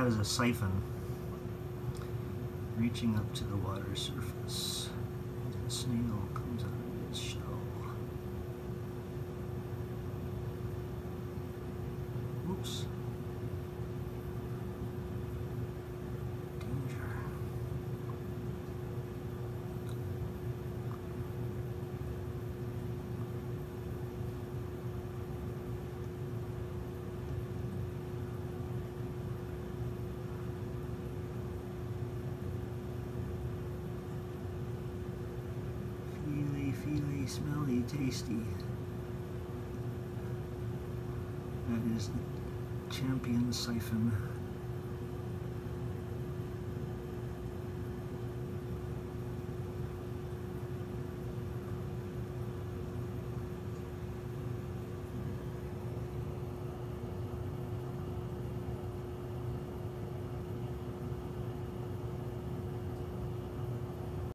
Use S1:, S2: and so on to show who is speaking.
S1: that as a siphon reaching up to the water surface. The snail comes out of its shell. Oops. Danger. Feely, smelly, tasty. That is the champion siphon.